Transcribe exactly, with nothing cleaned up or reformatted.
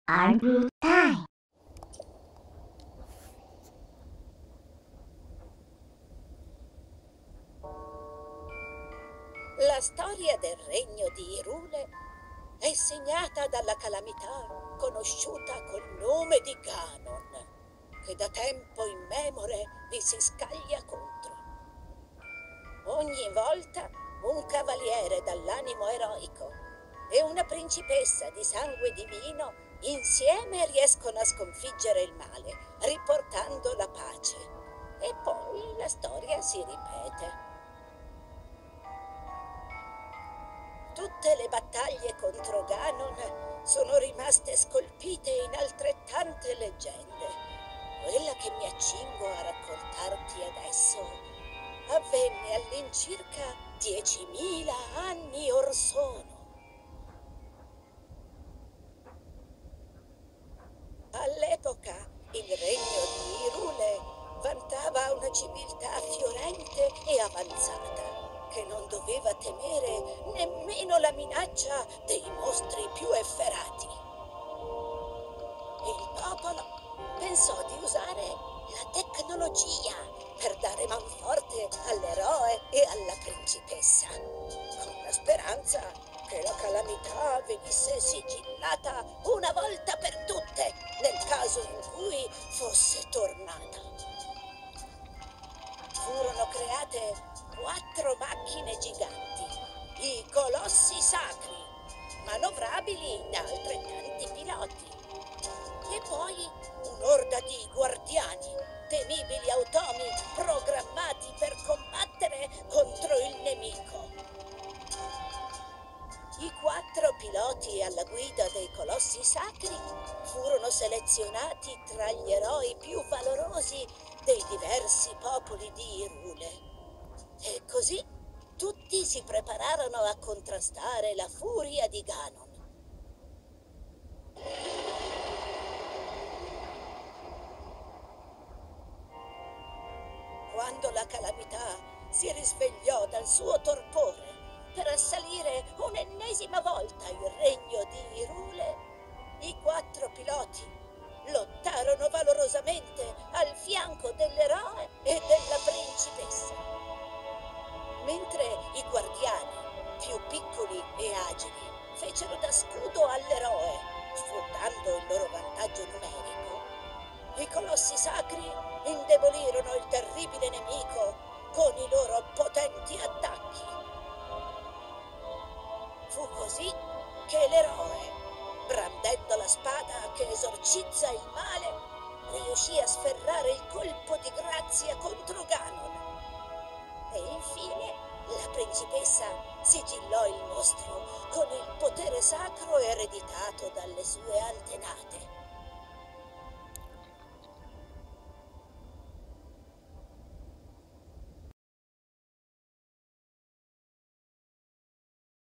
Andrew Time. La storia del regno di Hyrule è segnata dalla calamità conosciuta col nome di Ganon, che da tempo immemore vi si scaglia contro. Ogni volta un cavaliere dall'animo eroico e una principessa di sangue divino insieme riescono a sconfiggere il male, riportando la pace. E poi la storia si ripete. Tutte le battaglie contro Ganon sono rimaste scolpite in altrettante leggende. Quella che mi accingo a raccontarti adesso avvenne all'incirca diecimila anni or sono. All'epoca il regno di Hyrule vantava una civiltà fiorente e avanzata, che non doveva temere nemmeno la minaccia dei mostri più efferati. Il popolo pensò di usare la tecnologia per dare manforte all'eroe e alla principessa, con la speranza che la calamità venisse sigillata una volta per tutte nel caso in cui fosse tornata. Furono create quattro macchine giganti, i Colossi Sacri, manovrabili da altrettanti piloti. E poi un'orda di guardiani, temibili automi programmati per combattere contro il nemico. I quattro piloti alla guida dei Colossi Sacri furono selezionati tra gli eroi più valorosi dei diversi popoli di Hyrule. E così tutti si prepararono a contrastare la furia di Ganon. Quando la calamità si risvegliò dal suo torpore per assalire un'ennesima volta il regno di Hyrule, i quattro piloti lottarono valorosamente al fianco dell'eroe e della principessa. Mentre i guardiani, più piccoli e agili, fecero da scudo all'eroe, sfruttando il loro vantaggio numerico, i Colossi Sacri indebolirono il terribile nemico con i loro potenti attacchi. Fu così che l'eroe, brandendo la spada che esorcizza il male, riuscì a sferrare il colpo di grazia contro Ganon. E infine la principessa sigillò il mostro con il potere sacro ereditato dalle sue antenate.